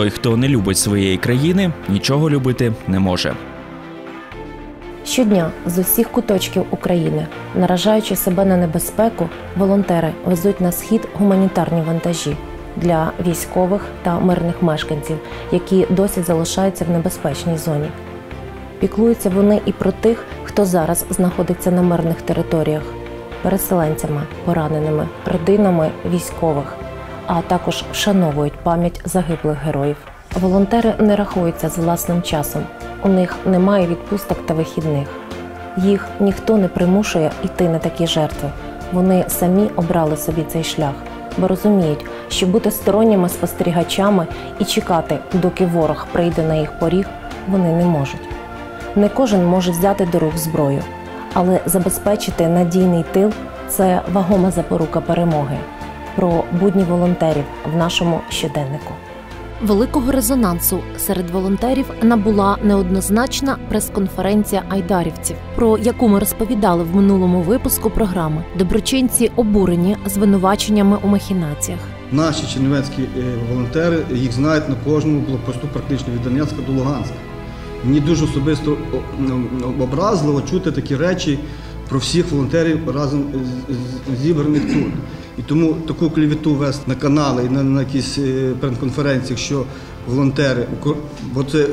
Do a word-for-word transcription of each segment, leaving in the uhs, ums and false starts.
той, хто не любить своєї країни, нічого любити не може. Щодня з усіх куточків України, наражаючи себе на небезпеку, волонтери везуть на схід гуманітарні вантажі для військових та мирних мешканців, які досі залишаються в небезпечній зоні. Піклуються вони і про тих, хто зараз знаходиться на мирних територіях, переселенцями, пораненими, родинами військових, а також вшановують пам'ять загиблих героїв. Волонтери не рахуються з власним часом. У них немає відпусток та вихідних. Їх ніхто не примушує йти на такі жертви. Вони самі обрали собі цей шлях, бо розуміють, що бути сторонніми спостерігачами і чекати, доки ворог прийде на їх поріг, вони не можуть. Не кожен може взяти до рук зброю, але забезпечити надійний тил – це вагома запорука перемоги. Про будні волонтерів в нашому щоденнику. Великого резонансу серед волонтерів набула неоднозначна прес-конференція айдарівців, про яку ми розповідали в минулому випуску програми. Доброчинці обурені звинуваченнями у махінаціях. Наші чернівецькі волонтери, їх знають на кожному блокпосту практично від Донецька до Луганська. Мені дуже особисто образливо чути такі речі про всіх волонтерів разом зібраних тут. І тому таку клевету вести на канали і на, на якісь прес-конференціях, що волонтери, бо це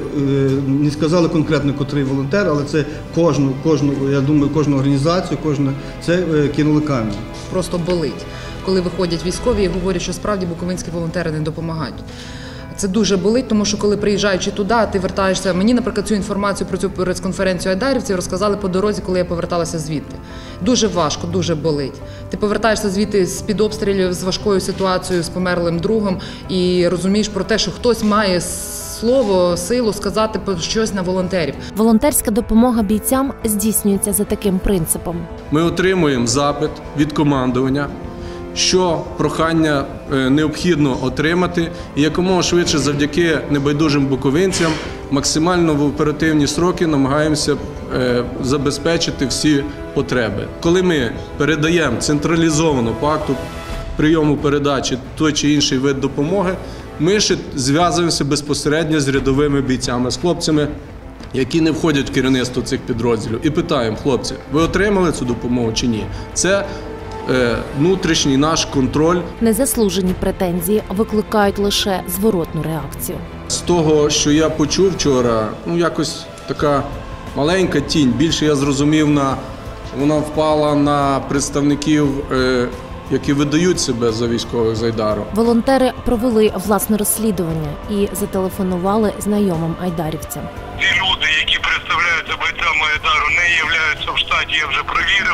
не сказали конкретно, котрий волонтер, але це кожну, кожну, я думаю, кожну організацію, кожну, це кинули камінь. Просто болить, коли виходять військові і говорять, що справді буковинські волонтери не допомагають. Це дуже болить, тому що коли приїжджаючи туди, ти вертаєшся, мені, наприклад, цю інформацію про цю прес-конференцію айдарівців розказали по дорозі, коли я поверталася звідти. Дуже важко, дуже болить. Ти повертаєшся звідти з-під обстрілів, з важкою ситуацією, з померлим другом і розумієш про те, що хтось має слово, силу сказати щось на волонтерів. Волонтерська допомога бійцям здійснюється за таким принципом. Ми отримуємо запит від командування, що прохання необхідно отримати, і якомога швидше завдяки небайдужим буковинцям максимально в оперативні строки намагаємося забезпечити всі потреби. Коли ми передаємо централізовано по акту прийому передачі той чи інший вид допомоги, ми ще зв'язуємося безпосередньо з рядовими бійцями, з хлопцями, які не входять в керівництво цих підрозділів, і питаємо: хлопці, ви отримали цю допомогу чи ні? Це внутрішній наш контроль. Незаслужені претензії викликають лише зворотну реакцію. З того, що я почув вчора, ну якось така маленька тінь. Більше я зрозумів, на, вона впала на представників, е, які видають себе за військових з Айдару. Волонтери провели власне розслідування і зателефонували знайомим айдарівцям. Ті люди, які представляються бойцями Айдару, не являються в штаті, я вже перевірив.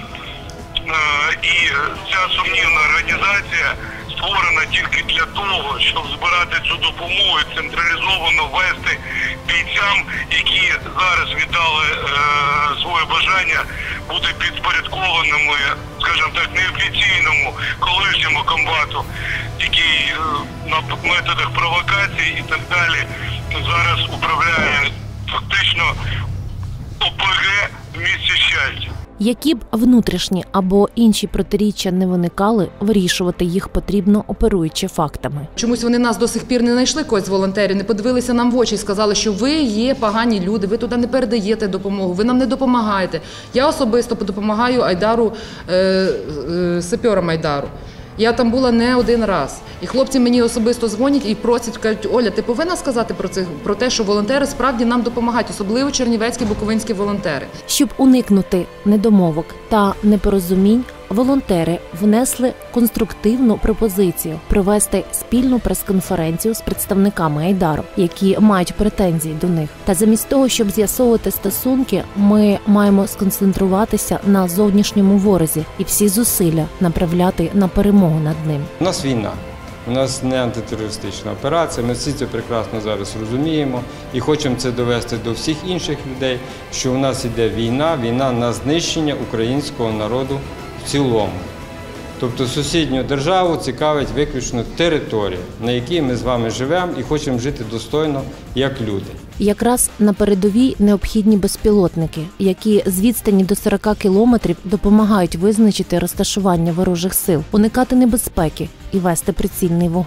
І ця сумнівна організація створена тільки для того, щоб збирати цю допомогу і централізовано вести бійцям, які зараз віддали е, своє бажання бути підпорядкованими, скажімо так, неофіційному колишньому комбату, який е, на методах провокацій і так далі зараз управляє фактично О Пе Ге в місті Щастя. Які б внутрішні або інші протиріччя не виникали, вирішувати їх потрібно, оперуючи фактами. Чомусь вони нас до сих пір не знайшли, когось з волонтерів, не подивилися нам в очі і сказали, що ви є погані люди, ви туди не передаєте допомогу, ви нам не допомагаєте. Я особисто допомагаю Айдару, е, е, саперам Айдару. Я там була не один раз. І хлопці мені особисто дзвонять і просять, кажуть: Оля, ти повинна сказати про це, про те, що волонтери справді нам допомагають, особливо чернівецькі, буковинські волонтери. Щоб уникнути недомовок та непорозумінь, волонтери внесли конструктивну пропозицію провести спільну прес-конференцію з представниками Айдару, які мають претензії до них. Та замість того, щоб з'ясовувати стосунки, ми маємо сконцентруватися на зовнішньому ворозі і всі зусилля направляти на перемогу над ним. У нас війна. У нас не антитерористична операція, ми всі це прекрасно зараз розуміємо і хочемо це довести до всіх інших людей, що у нас йде війна, війна на знищення українського народу в цілому. Тобто сусідню державу цікавить виключно територія, на якій ми з вами живемо і хочемо жити достойно, як люди. Якраз на передовій необхідні безпілотники, які з відстані до сорока кілометрів допомагають визначити розташування ворожих сил, уникати небезпеки і вести прицільний вогонь.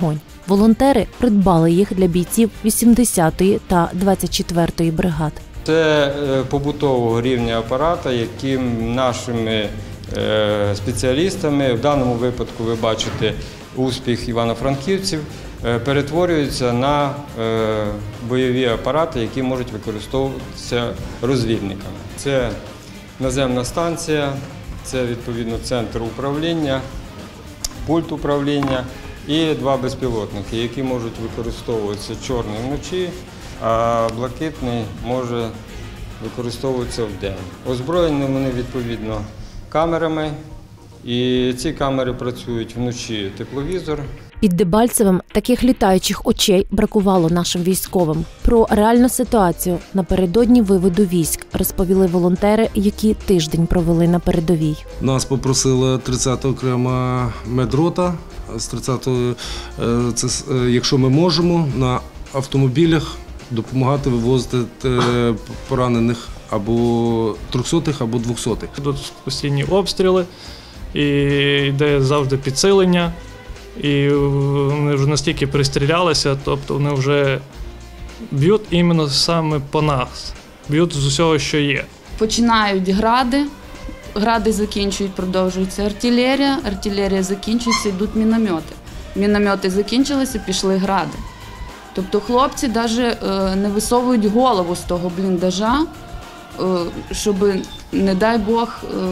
Волонтери придбали їх для бійців вісімдесятої та двадцять четвертої бригад. Це побутового рівня апарата, яким нашими спеціалістами, в даному випадку ви бачите успіх івано-франківців, перетворюються на бойові апарати, які можуть використовуватися розвідниками. Це наземна станція, це відповідно центр управління, пульт управління і два безпілотники, які можуть використовуватися чорний вночі, а блакитний може використовуватися вдень. Озброєні вони відповідно камерами, і ці камери працюють вночі тепловізор. Під Дебальцевим таких літаючих очей бракувало нашим військовим. Про реальну ситуацію напередодні виводу військ розповіли волонтери, які тиждень провели на передовій. Нас попросила тридцята окрема медрота з тридцятої, це, якщо ми можемо, на автомобілях допомагати вивозити поранених або трьохсотих, або двохсотих. Тут постійні обстріли, і йде завжди підсилення, і вони вже настільки пристрілялися, тобто вони вже б'ють іменно саме по нас, б'ють з усього, що є. Починають гради, гради закінчують, продовжується артилерія, артилерія закінчується, йдуть міномети. Міномети закінчилися, пішли гради. Тобто хлопці навіть не висовують голову з того бліндажа, щоб, не дай Бог,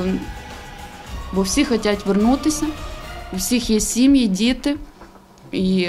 бо всі хочуть повернутися, у всіх є сім'ї, діти, і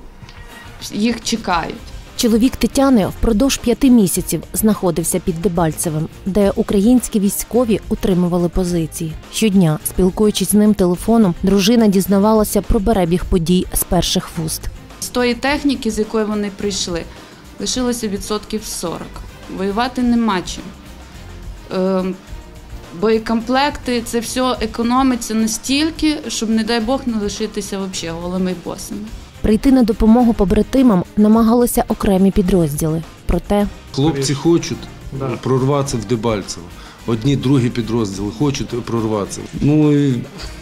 їх чекають. Чоловік Тетяни впродовж п'яти місяців знаходився під Дебальцевим, де українські військові утримували позиції. Щодня, спілкуючись з ним телефоном, дружина дізнавалася про перебіг подій з перших вуст. З тої техніки, з якої вони прийшли, лишилося відсотків сорок. Воювати нема чим. Е, боєкомплекти, це все економиться настільки, щоб, не дай Бог, не лишитися взагалі голими босими. Прийти на допомогу побратимам намагалися окремі підрозділи. Проте хлопці хочуть Да. прорватися в Дебальцево. Одні, другі підрозділи хочуть прорватися. Ну і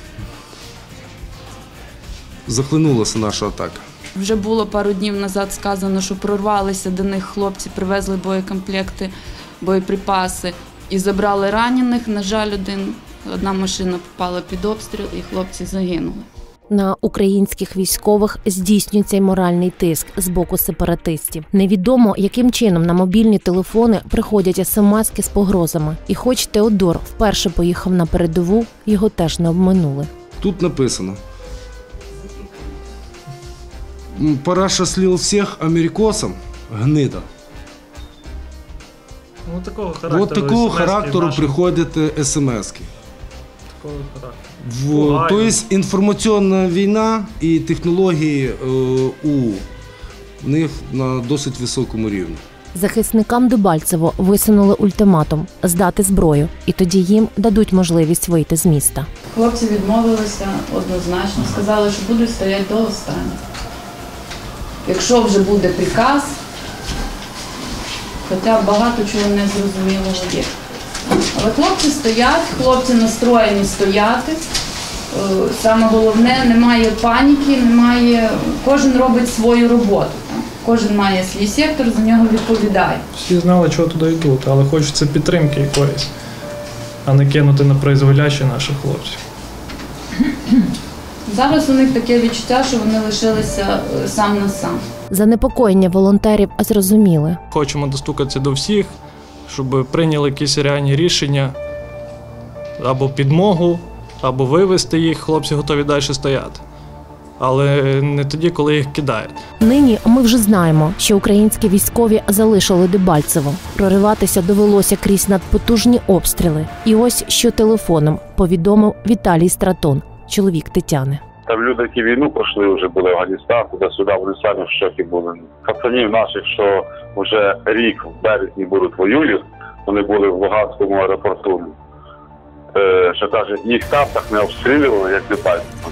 захлинулася наша атака. Вже було пару днів назад сказано, що прорвалися до них хлопці, привезли боєкомплекти, боєприпаси і забрали ранених. На жаль, один, одна машина попала під обстріл і хлопці загинули. на українських військових здійснюється й моральний тиск з боку сепаратистів. Невідомо, яким чином на мобільні телефони приходять смски з погрозами. І хоч Теодор вперше поїхав на передову, його теж не обминули. Тут написано: «Параша слил всех америкосам, гнида». Ну, такого характеру, вот такого характеру наші... приходять смски. Такого характеру. В, то есть інформаційна війна і технології е, у них на досить високому рівні. Захисникам Дебальцево висунули ультиматум – здати зброю, і тоді їм дадуть можливість вийти з міста. Хлопці відмовилися однозначно, сказали, що будуть стояти до останнього. Якщо вже буде приказ, хоча багато чого не зрозумілого є. Але хлопці стоять, хлопці настроєні стояти. Саме головне, немає паніки, немає, кожен робить свою роботу. Кожен має свій сектор, за нього відповідає. Всі знали, чого туди йдуть, але хочеться підтримки якоїсь, а не кинути на призволяще наших хлопців. Зараз у них таке відчуття, що вони лишилися сам на сам. Занепокоєння волонтерів зрозуміли. Хочемо достукатися до всіх, щоб прийняли якісь реальні рішення, або підмогу, або вивезти їх, хлопці готові далі стояти. Але не тоді, коли їх кидають. Нині ми вже знаємо, що українські військові залишили Дебальцево. Прориватися довелося крізь надпотужні обстріли. І ось що телефоном повідомив Віталій Стратон, чоловік Тетяни. Там люди, які війну пройшли, вже були в Афганістан, туди-сюди, вони самі в шокі були. Пацанів наших, що вже рік в березні будуть воюють, вони були в Луганському аеропорту. Е, що каже, їх там так не обстрілювали, як Дебальцево.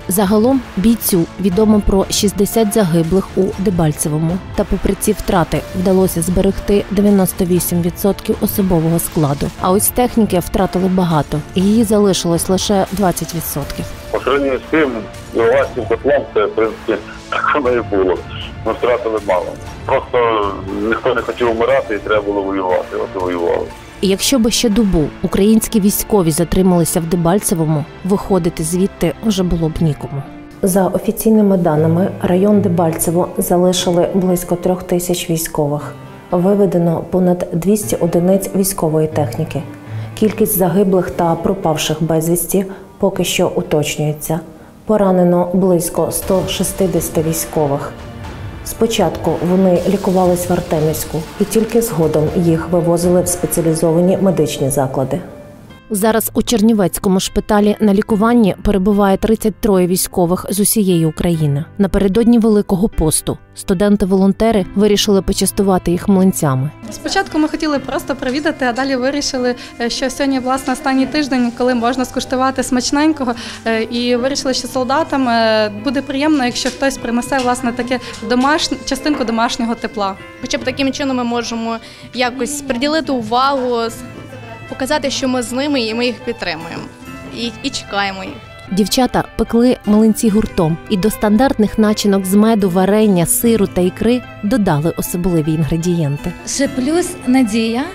Загалом бійцю відомо про шістдесят загиблих у Дебальцевому. Та попри ці втрати вдалося зберегти дев'яносто вісім відсотків особового складу. А ось техніки втратили багато, і її залишилось лише двадцять відсотків. По сравнению з тим, власним котлом, це, в принципі, так воно і було. Ми втратили мало. Просто ніхто не хотів вмирати і треба було воювати. От і воювали. І якщо би ще добу українські військові затрималися в Дебальцевому, виходити звідти вже було б нікому. За офіційними даними, район Дебальцево залишили близько трьох тисяч військових. Виведено понад двісті одиниць військової техніки. Кількість загиблих та пропавших безвісті поки що уточнюється. Поранено близько ста шістдесят військових. Спочатку вони лікувались в Артемівську, і тільки згодом їх вивозили в спеціалізовані медичні заклади. Зараз у Чернівецькому шпиталі на лікуванні перебуває тридцять троє військових з усієї України. Напередодні Великого посту студенти-волонтери вирішили почастувати їх млинцями. Спочатку ми хотіли просто провідати, а далі вирішили, що сьогодні, власне, останній тиждень, коли можна скуштувати смачненького, і вирішили, що солдатам буде приємно, якщо хтось принесе, власне, таке домашнє, частинку домашнього тепла. Хоча б таким чином ми можемо якось приділити увагу, показати, що ми з ними і ми їх підтримуємо. І, і чекаємо їх. Дівчата пекли млинці гуртом і до стандартних начинок з меду, варення, сиру та ікри додали особливі інгредієнти. Ще плюс надія,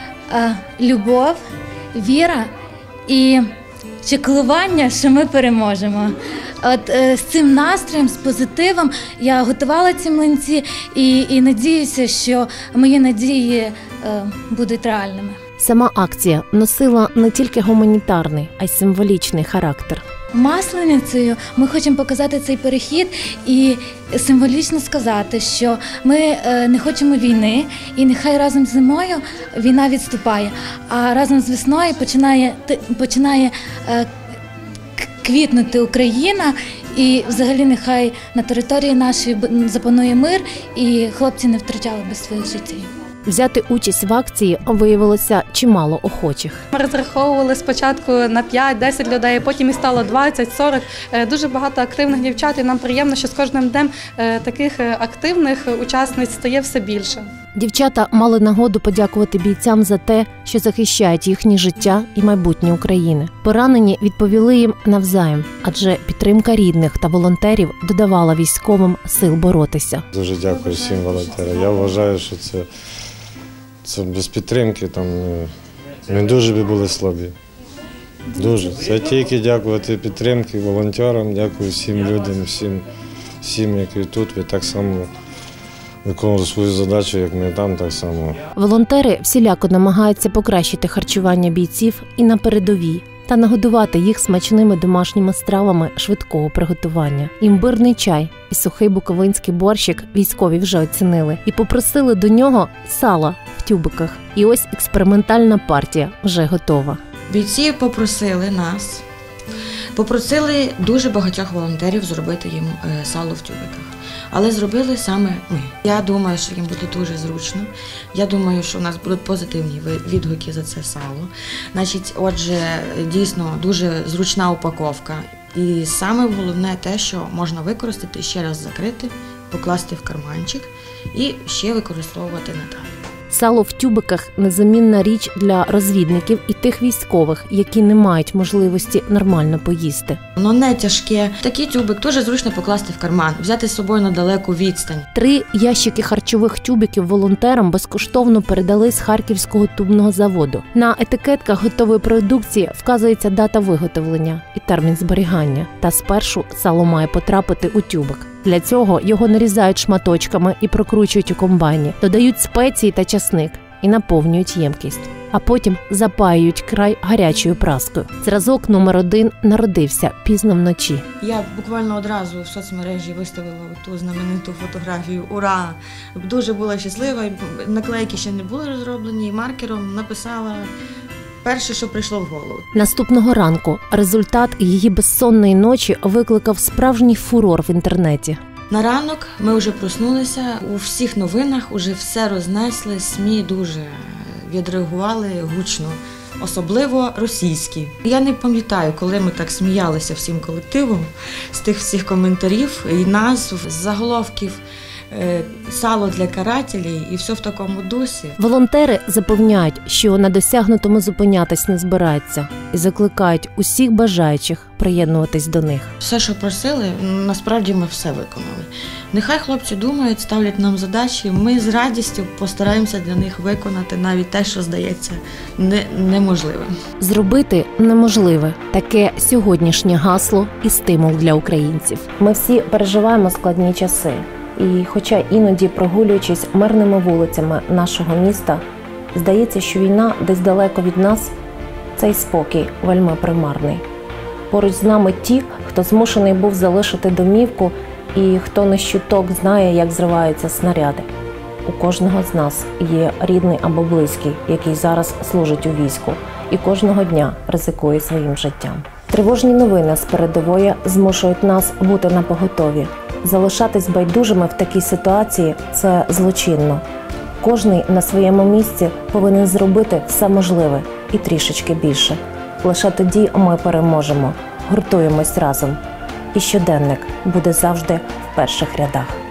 любов, віра і чеклування, що ми переможемо. От з цим настроєм, з позитивом я готувала ці млинці і, і надіюся, що мої надії е, будуть реальними. Сама акція носила не тільки гуманітарний, а й символічний характер. Масленицею ми хочемо показати цей перехід і символічно сказати, що ми не хочемо війни, і нехай разом з зимою війна відступає, а разом з весною починає, починає квітнути Україна, і взагалі нехай на території нашої запанує мир, і хлопці не втрачали би своїх життів. Взяти участь в акції виявилося чимало охочих. Ми розраховували спочатку на п'ять-десять людей, потім і стало двадцять-сорок. Дуже багато активних дівчат, і нам приємно, що з кожним днем таких активних учасниць стає все більше. Дівчата мали нагоду подякувати бійцям за те, що захищають їхнє життя і майбутнє України. Поранені відповіли їм навзаєм, адже підтримка рідних та волонтерів додавала військовим сил боротися. Дуже дякую всім волонтерам. Я вважаю, що це, це без підтримки там ми дуже би були слабі. Дуже. Це тільки дякувати підтримки волонтерам, дякую всім людям, всім, всім, які тут, ви так само виконували свою задачу, як ми там, так само. Волонтери всіляко намагаються покращити харчування бійців і на передовій та нагодувати їх смачними домашніми стравами швидкого приготування. Імбирний чай і сухий буковинський борщик військові вже оцінили і попросили до нього сала в тюбиках. І ось експериментальна партія вже готова. Бійці попросили нас, попросили дуже багатьох волонтерів зробити їм сало в тюбиках. Але зробили саме ми. Я думаю, що їм буде дуже зручно. Я думаю, що у нас будуть позитивні відгуки за це сало. Значить, отже, дійсно дуже зручна упаковка. І саме головне те, що можна використати, ще раз закрити, покласти в карманчик і ще використовувати надалі. Сало в тюбиках – незамінна річ для розвідників і тих військових, які не мають можливості нормально поїсти. Воно не тяжке. Такий тюбик дуже зручно покласти в карман, взяти з собою на далеку відстань. Три ящики харчових тюбиків волонтерам безкоштовно передали з Харківського тубного заводу. На етикетках готової продукції вказується дата виготовлення і термін зберігання. Та спершу сало має потрапити у тюбик. Для цього його нарізають шматочками і прокручують у комбайні, додають спеції та часник і наповнюють ємкість. А потім запаюють край гарячою праскою. Зразок номер один народився пізно вночі. Я буквально одразу в соцмережі виставила ту знамениту фотографію «Ура!». Дуже була щаслива, наклейки ще не були розроблені, і маркером написала перше, що прийшло в голову. Наступного ранку результат її безсонної ночі викликав справжній фурор в інтернеті. На ранок ми вже проснулися, у всіх новинах вже все рознесли, СМІ дуже відреагували гучно. особливо російські. Я не пам'ятаю, коли ми так сміялися всім колективом з тих всіх коментарів і назв, заголовків. Сало для карателів і все в такому дусі. Волонтери запевняють, що на досягнутому зупинятись не збираються і закликають усіх бажаючих приєднуватись до них. Все, що просили, насправді ми все виконали. Нехай хлопці думають, ставлять нам задачі, ми з радістю постараємося для них виконати навіть те, що здається не, неможливим. Зробити неможливе – таке сьогоднішнє гасло і стимул для українців. Ми всі переживаємо складні часи. І хоча іноді, прогулюючись мирними вулицями нашого міста, здається, що війна десь далеко від нас, цей спокій вельми примарний. Поруч з нами ті, хто змушений був залишити домівку і хто не щуток знає, як зриваються снаряди. У кожного з нас є рідний або близький, який зараз служить у війську і кожного дня ризикує своїм життям. Тривожні новини з передової змушують нас бути напоготові. Залишатись байдужими в такій ситуації – це злочинно. Кожний на своєму місці повинен зробити все можливе і трішечки більше. Лише тоді ми переможемо, гуртуємось разом. І щоденник буде завжди в перших рядах.